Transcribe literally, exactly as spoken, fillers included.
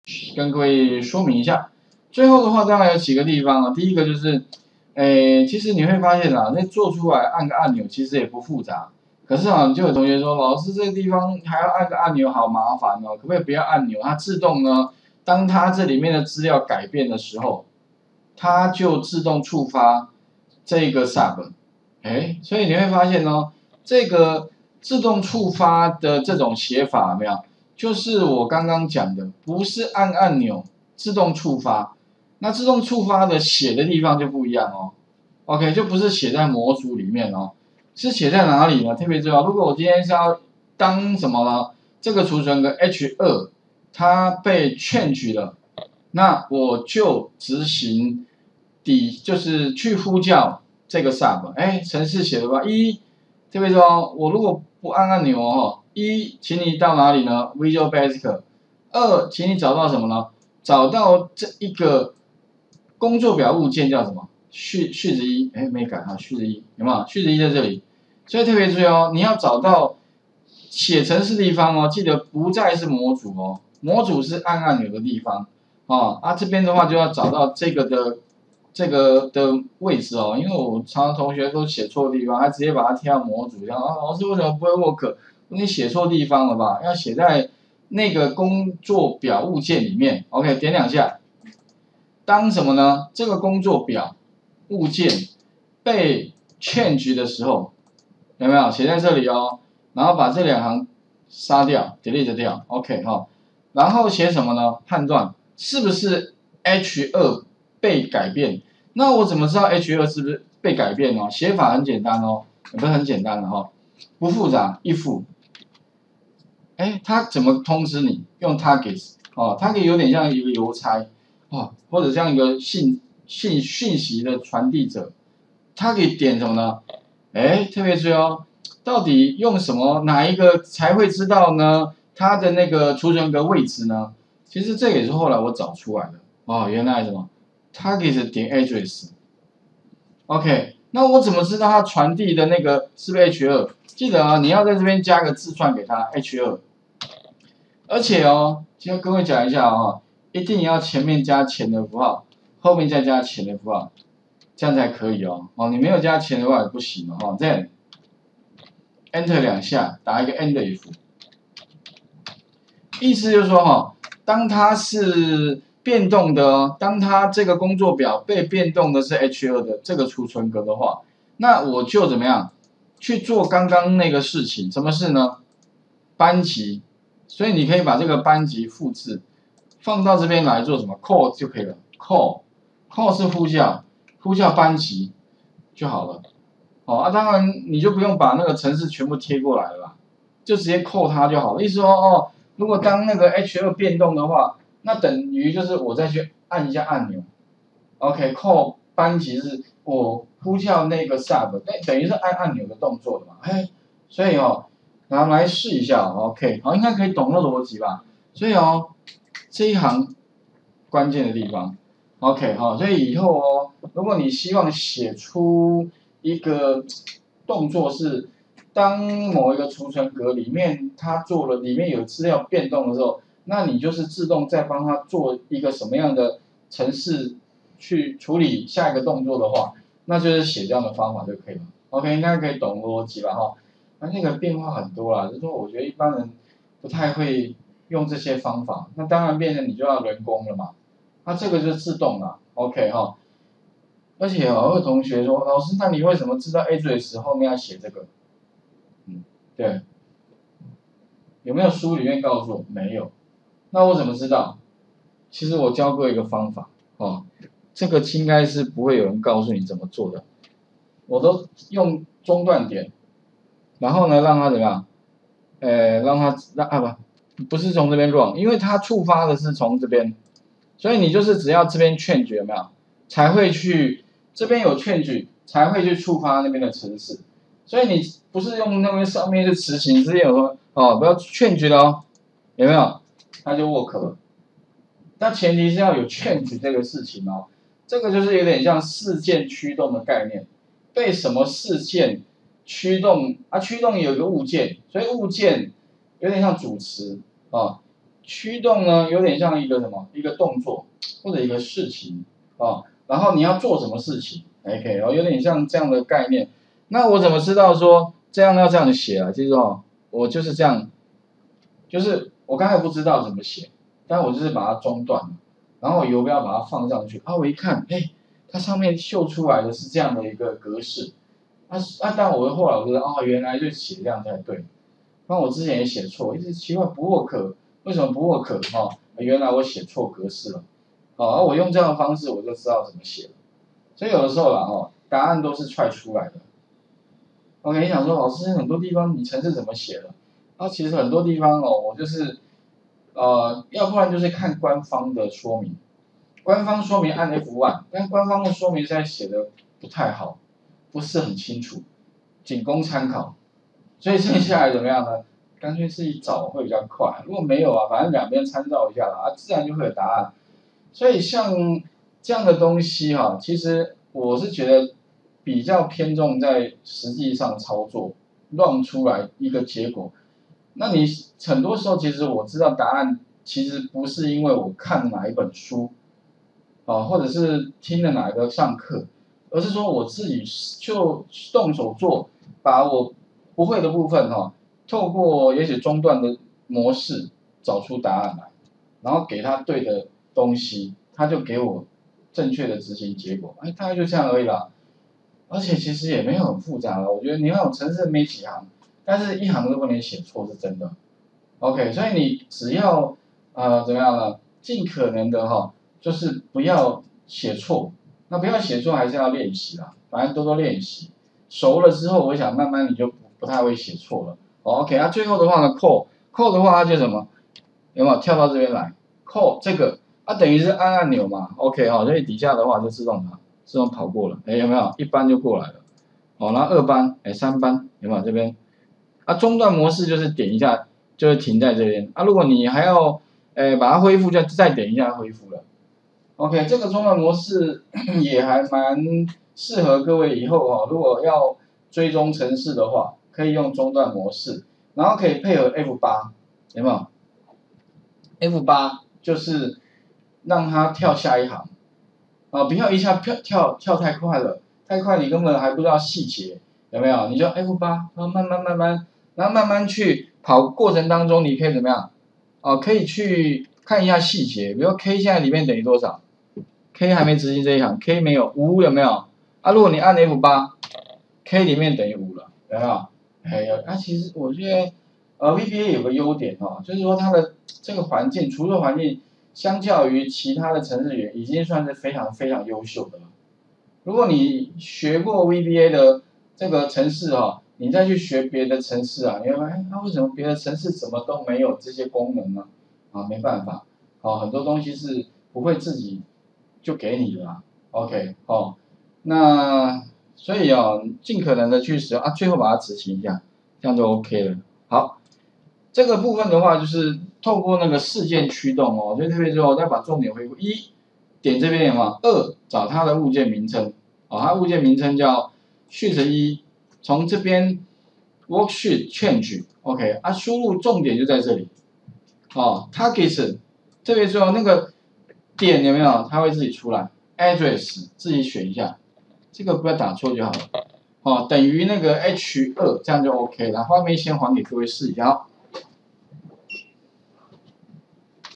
跟各位说明一下。最后的话，当然有几个地方啊。第一个就是，诶，其实你会发现啊，那做出来按个按钮其实也不复杂。可是啊，就有同学说，老师这个地方还要按个按钮，好麻烦哦，可不可以不要按钮？它自动呢，当它这里面的资料改变的时候，它就自动触发这个 sub。哎，所以你会发现哦，这个自动触发的这种写法有没有？就是我刚刚讲的，不是按按钮自动触发，那自动触发的写的地方就不一样哦。OK， 就不是写在模组里面哦，是写在哪里呢？特别重要。如果我今天是要当什么呢？这个储存格 H 二 它被change了，那我就执行底，就是去呼叫这个 sub。哎，程式写的吧？一，特别说，我如果不按按钮哦，一，请你到哪里呢 ？Visual Basic。二，请你找到什么呢？找到这一个工作表物件叫什么？序序子一，哎，没改哈，序子一有没有？序子一在这里，所以特别注意哦，你要找到写程式地方哦，记得不再是模组哦，模组是按按钮的地方哦，啊这边的话就要找到这个的这个的位置哦，因为我常常同学都写错地方，他直接把它贴到模组上啊，老师为什么不会 work？ 你写错地方了吧？要写在那个工作表物件里面 ，OK， 点两下，当什么呢？这个工作表物件被 change 的时候，有没有写在这里哦？然后把这两行杀掉 ，delete 掉 ，OK 哈、哦。然后写什么呢？判断是不是 H 二 被改变？那我怎么知道 H 二 是不是被改变呢？写法很简单哦，也不是很简单的哈、哦，不复杂，if。哎，它怎么通知你？用 target 哦 ，target 有点像一个邮差哦，或者像一个信信讯息的传递者。target 点什么呢？哎，特别注意哦，到底用什么哪一个才会知道呢？它的那个储存格位置呢？其实这也是后来我找出来的哦，原来什么 target 点 address。OK， 那我怎么知道它传递的那个是不是 H 二？记得啊，你要在这边加个字串给它 H 二。而且哦，今天跟各位讲一下哦，一定要前面加前的符号，后面再加前的符号，这样才可以哦。哦，你没有加前的话也不行哦。哦 Then Enter 两下，打一个 End if， 意思就是说哈，当它是变动的哦，当它这个工作表被变动的是 H 二 的这个储存格的话，那我就怎么样去做刚刚那个事情？什么事呢？班级。所以你可以把这个班级复制，放到这边来做什么 ？call 就可以了。call call 是呼叫，呼叫班级就好了。哦啊，当然你就不用把那个程式全部贴过来了啦，就直接 call 它就好了。意思说哦，如果当那个 H 二 变动的话，那等于就是我再去按一下按钮。OK，call 班级是我呼叫那个 sub， 那等于是按按钮的动作的嘛。嘿，所以哦。然后来试一下 ，OK， 好，应该可以懂那逻辑吧？所以哦，这一行关键的地方 ，OK 哈、哦，所以以后哦，如果你希望写出一个动作是，当某一个储存格里面它做了里面有资料变动的时候，那你就是自动再帮它做一个什么样的程式去处理下一个动作的话，那就是写这样的方法就可以了。OK， 应该可以懂逻辑吧？哈。那那个变化很多啦，就是说我觉得一般人不太会用这些方法，那当然变成你就要人工了嘛，那这个就自动了 ，OK 哈。而且哦，有同学说，老师，那你为什么知道 address 后面要写这个？嗯，对，有没有书里面告诉我？没有，那我怎么知道？其实我教过一个方法哦，这个应该是不会有人告诉你怎么做的，我都用中断点。然后呢，让它怎么样？呃，让它让啊不，不是从这边 run， 因为它触发的是从这边，所以你就是只要这边劝举有没有，才会去这边有劝举，才会去触发那边的程式。所以你不是用那边上面是执行，之前有说哦不要劝举了哦，有没有？它就 work 了。但前提是要有劝举这个事情哦，这个就是有点像事件驱动的概念，被什么事件驱动啊？驱动有一个物件，所以物件有点像主词啊。 驱动呢，有点像一个什么，一个动作或者一个事情哦，然后你要做什么事情 ，OK， 哦，有点像这样的概念。那我怎么知道说这样要这样写啊？就是哦，我就是这样，就是我刚才不知道怎么写，但我就是把它中断了，然后游标把它放上去，啊，我一看，哎，它上面秀出来的是这样的一个格式，啊啊，但我后来我觉得，哦，原来就写这样才对。那我之前也写错，一直奇怪不获可，为什么不获可？哈、哦，原来我写错格式了，好、哦，我用这样的方式我就知道怎么写了。所以有的时候啦，哦，答案都是踹出来的。OK， 你想说老师很多地方你程式怎么写的？啊，其实很多地方哦，我就是呃，要不然就是看官方的说明，官方说明按 F 一， 但官方的说明现在写的不太好，不是很清楚，仅供参考。所以剩下来怎么样呢？干脆自己找会比较快。如果没有啊，反正两边参照一下啦，啊，自然就会有答案。所以像这样的东西哈、啊，其实我是觉得比较偏重在实际上操作，乱出来一个结果。那你很多时候其实我知道答案，其实不是因为我看哪一本书，啊，或者是听了哪个上课，而是说我自己就动手做，把我不会的部分哈、哦，透过也许中断的模式找出答案来，然后给他对的东西，他就给我正确的执行结果，哎，大概就这样而已啦。而且其实也没有很复杂了，我觉得你看我程式没几行，但是一行都不能写错是真的。OK， 所以你只要呃怎么样呢？尽可能的哈、哦，就是不要写错。那不要写错还是要练习啦，反正多多练习。熟了之后，我想慢慢你就不不太会写错了。哦、OK， 那、啊、最后的话呢 ，call call 的话它就什么？有没有跳到这边来 ？call 这个啊，等于是按按钮嘛。OK 哈、哦，所以底下的话就自动它自动跑过了。哎，有没有？一班就过来了。哦，然后二班，哎，三班有没有？这边啊，中断模式就是点一下就会停在这边啊。如果你还要哎把它恢复，就再点一下恢复了。OK， 这个中断模式也还蛮适合各位以后哈、哦，如果要追踪程式的话，可以用中断模式，然后可以配合 F 八， 有没有 ？F 八 就是让它跳下一行，啊，不要一下跳跳跳太快了，太快你根本还不知道细节，有没有？你就 F 八， 然后慢慢慢慢，然后慢慢去跑过程当中，你可以怎么样？哦，可以去看一下细节，比如 K 现在里面等于多少？ K 还没执行这一行 ，K 没有五有没有？啊，如果你按 F 八 ，K 里面等于五了，有没有？还有，啊，其实我觉得，呃 ，V B A 有个优点哦，就是说它的这个环境，除了环境，相较于其他的程式语言，已经算是非常非常优秀的了。如果你学过 V B A 的这个程式哦，你再去学别的程式啊，你会发现，它为什么别的程式怎么都没有这些功能呢？啊，没办法，哦，很多东西是不会自己就给你了 ，OK， 哦，那所以哦，尽可能的去使用啊，最后把它执行一下，这样就 OK 了。好，这个部分的话就是透过那个事件驱动哦，所以特别之后再把重点回顾一，点这边有没有？二，找它的物件名称，哦，它物件名称叫 sheet 一，从这边 worksheet change，OK， 啊，输入重点就在这里，哦 ，targets， 特别之后那个点有没有？它会自己出来 ，address 自己选一下，这个不要打错就好了。哦，等于那个 H 二，这样就 OK 了。画面先还给各位试一下。